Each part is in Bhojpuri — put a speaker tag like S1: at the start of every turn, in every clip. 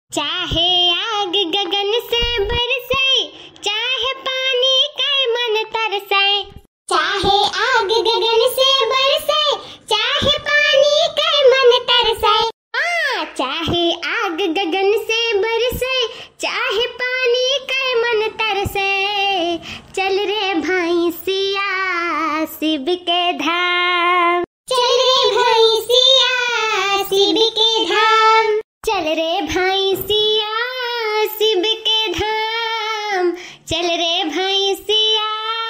S1: चाहे आग गगन से बरसे, चाहे पानी का मन तरसे। चाहे आग गगन से बरसे, चाहे पानी का मन तरसे। हाँ, चाहे आग गगन से बरसे, चाहे पानी का मन तरसे। चल रे भैंसिया शिव के धाम, चल रे भैंसिया शिव के धाम, चल रे भैंसिया शिव के धाम, चल रे भैंसिया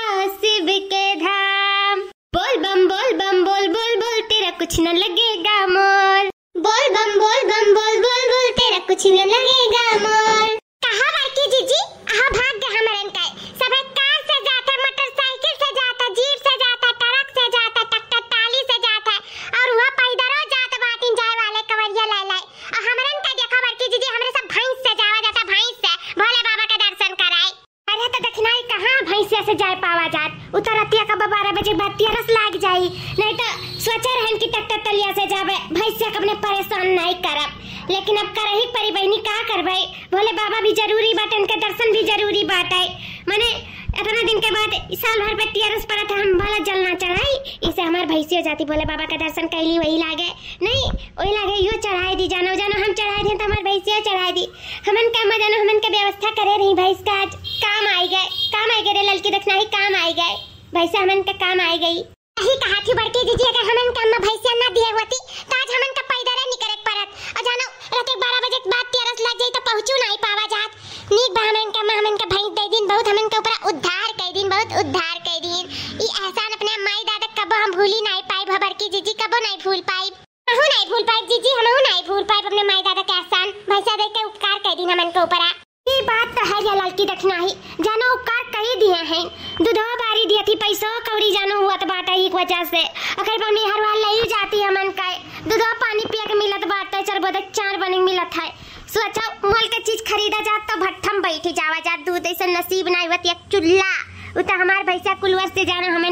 S1: शिव के धाम। बोल बम बोल बम बोल बोल बोल, तेरा कुछ न लगेगा मोल। बोल बम बोल बम बोल बोल बोल, तेरा कुछ न लगेगा मोल। कहाँ बाकी जीजी? हाँ भाग गए हमारे का। सब कार से जाता, मोटरसाइकिल से जाता, जीप से जाता, ट्रक से जाता, ट्रैक्टर टाली से जाता, और वह पैदल जाता बाटिन जाए वाले कवरिया लाई लाई। और हमारे का देखा बाकी जीजी, हमरे सब भैंस से जावा जाता, भैंस से भोले बाबा का दर्शन कराए। अरे तो दक्षिणाई कहाँ भैंसिया से जाए पावा जात। उतरतिया का 12 बजे बत्तिया रस लाग जाई, नहीं तो सोचा रहन की ट्रैक्टर तलिया से जावे, भैंसिया कबने परेशान नहीं करब। लेकिन अब करही परी बहनी का करबै, भोले बाबा भी जरूरी बाटे, उनके दर्शन भी जरूरी बाटे। माने इतना दिन के बाद साल भर पे तिरस पड़ा था, हम भला जल ना चढ़ाई, इसे हमार भैंसी हो जाती। भोले बाबा का दर्शन कैली वही लागे नहीं, वही लागे यो चढ़ाई दी। जानो जानो हम चढ़ाई दी तो हमार भैंसिया चढ़ाई दी। हमन का मजानो हमन के व्यवस्था करे रही, भैंस का आज काम आई गए, काम आई गए रे ललकी दक्षिणाई, काम आई गए भैंसा हमन का काम आई गई। यही कहा थी बड़की दीदी, अगर हमन का अम्मा भैंसिया ना दिए होती तो आज हमन का पैदल नहीं करे परत। और जानो रात 12 बजे के बाद तिरस लग जाई तो पहुंचू नहीं पावा जात। नीक बा हमन का हमन का भैंस दे दिन, बहुत हमन के ऊपर उद्धार कर दिन, बहुत उद्धार कर दिन। ई एहसान अपने माई दादा कबो हम भूली नहीं पाई, बड़की दीदी कबो नहीं भूल पाई। हमहू नहीं भूल पाई जीजी, हमहू नहीं भूल पाई अपने माई दादा के एहसान, भैंसा दे के उपकार कर दिन हमन के ऊपर। ये बात तो है ललकी दक्षिणाई, जानो उपकार कई दिए हैं, दूधवा बारी दिए थी, पैसा कौड़ी जानो हुआ तो बाटा एक वजह से। अगर मम्मी हर बार ले जाती हमन का दूधवा पानी पिया के मिलत बाटा, चरबोदे 4 बने मिलत है। सोचा मोल के चीज खरीदा जात तो भट्ठम बैठी जावा जात, दूध ऐसा नसीब नहीं होत। एक चुल्ला उता हमार भैंसा कुलवर से जाना, हमन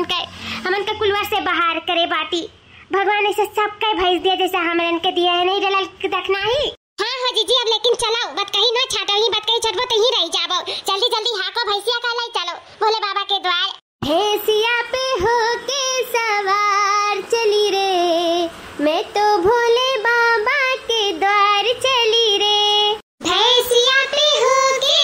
S1: के कुलवर से बाहर करे बाटी। भगवान ऐसे सब के भैंस दिया जैसे हमन के दिया है, नहीं ललकी दक्षिणाई। हाँ जीजी, अब लेकिन चलो बत कहीं ना छाटली, बत कहीं छटबो तो ही रह जाबो। जल्दी जल्दी हाको भैंसिया का लाई चलो भोले बाबा के द्वार। भैंसिया पे होके सवार चली रे, मैं तो भोले बाबा के द्वार चली रे। भैंसिया पे होके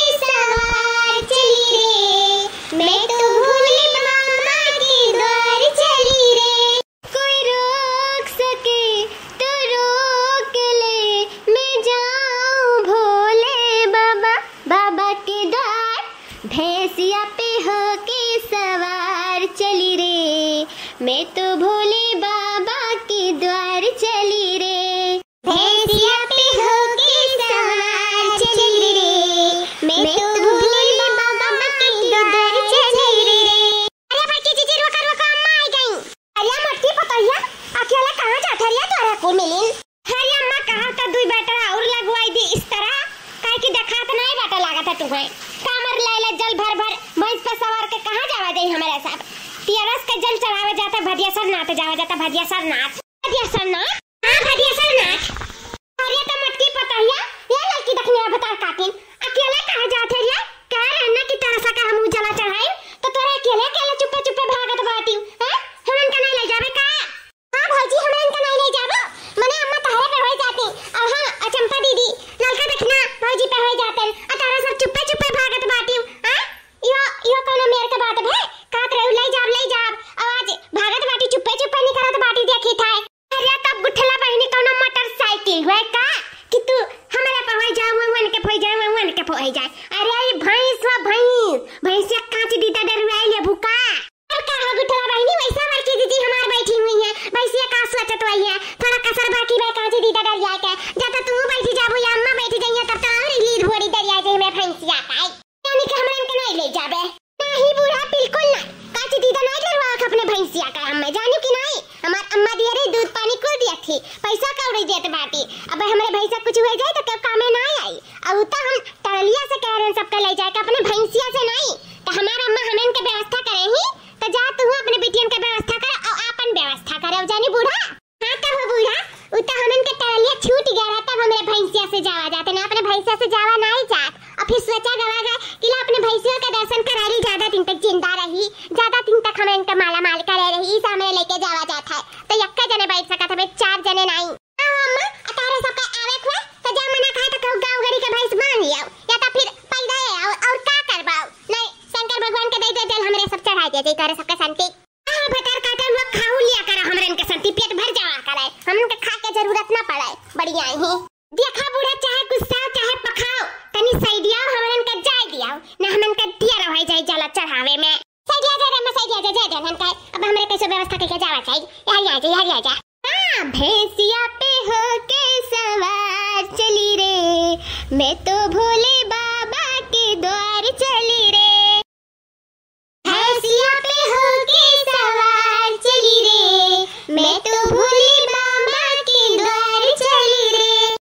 S1: सवार चली रे, मैं तो भोले बाबा के द्वार चली रे। कोई रोक सके तो रोक ले, मैं जाऊं भोले बाबा बाबा के द्वार। भैंसिया पे होके सवार चली रे, मैं तो भोले बाबा के द्वार चली रे। भैंसिया पे होके सवार चली रे, मैं तो भोले बाबा के द्वार चली रे। अरे बाकी जीजी रुको रुको, अम्मा आई गई। अरे मट्टी पतैया अकेला कहां जात हरिया तोरा को मिलिन? अरे अम्मा कहां त दुई बेटा और लगवाई दी इस तरह, काहे की देखात नहीं बेटा लागत है तुम्हें। कामर ले जल भर भर भैंस पे सवार के कहां जावा दे हमारे साथ। तिरस के जल चढ़ावे जाता भदिया सरनाथ जावा जाता, भदिया सरनाथ, भदिया सरनाथ, हां भदिया सरनाथ। अरे तो मटकी पतैया ये लड़की दखनिया बता काटिन अकेला कहां जात है रे? कह रहना की तरह सा का हम जला चढ़ाई तो तोरे अकेले अकेले चुप्पे चुप्पे भागत बाटी हैं? हमन का नहीं ले जावे का? हां भौजी हमन का नहीं ले जाबो, मने अम्मा तहरे पे हो जाती। और हां चंपा दीदी ललका दखना भौजी पे हो जाते, और तारा सब चुप्पे चुप्पे भागत बाटी हैं? यो कोनो मेर के बात है? कात रे ले जाब आवाज भागत बाटी चुप्पे चुप्पे नहीं करत बाटी देखी थाए। अरे तब गुठला बहनी कोनो मोटरसाइकिल है का कि तू हमारे पे हो जाए, वन के हो जाए, वन के हो जाए। अरे ये भैंस वा भैंस या कांच दीता डरवाई ले भूका। अब का हो गुठला बहनी वैसा मरकी दीदी हमार बैठी हुई है, भैंसिया का सोचत वही है, थोड़ा कसर बाकी बे कांच दीता डर जाए के। जाता तू बैठी जाबो या अम्मा बैठी जाइए तब तो और लीड होड़ी डर जाए मैं भैंसिया का। यानी कि हमन के नहीं ले जाबे नहीं बूढ़ा, बिल्कुल नहीं। काची दीदा नहीं डरवा अपने भैंसिया का, हम जानी कि नहीं हमार अम्मा दिए रे दूध पानी कुल दिया थी, पैसा कौड़ी देत बाटी। अब हमारे भैंसा कुछ हो जाए तो कब कामे ना आई। अब उता हम टलिया से कह रहे हैं सबके ले जाए के, अपने भैंसिया से नहीं। तो हमारा अम्मा हमन के व्यवस्था करे ही तो जा तू अपने बिटियन के व्यवस्था कर और अपन व्यवस्था करे जानी बूढ़ा। हां तब बूढ़ा उता हमन के टलिया छूट गया तब हमरे भैंसिया से जावा जाते ना, अपने भैंसा ऐसा से जावा नहीं जात और फिर सोचा गवा गए कि ला अपने भैंसियों का दर्शन करा ली, ज्यादा दिन तक जिंदा रही, ज्यादा दिन तक हमें इनका माला माल करे रही, इस हमें लेके जावा जाता है। तो यक्का जने बैठ सका था, 4 जने नहीं। अम्मा अतारे सबका आवे हुआ तो जा मना कहा तो कहू गांव गड़ी के भैंस मान लिया या तो फिर पैदा है और का करबाओ। नहीं शंकर भगवान के दे दे जल हमरे सब चढ़ा दे दे तारे सबका शांति। हां भटार काटा लोग खाऊ लिया कर हमरन के शांति, पेट भर जावा करे, हमन के खा के जरूरत ना पड़े। बढ़िया ही देखा बूढ़ा चाहे गुस्सा चाहे पखाओ तनी सैडिया हमरन के जाय दियाओ ना, हमन के दिया रह जाय जला चढ़ावे में। सैडिया जा रे, मैं सैडिया जा दे हम कहे अब हमरे कैसे व्यवस्था करके जावा चाहिए। यार जा हां भैंसिया पे हो के सवार चली रे, मैं तो भोले बाबा के द्वार चली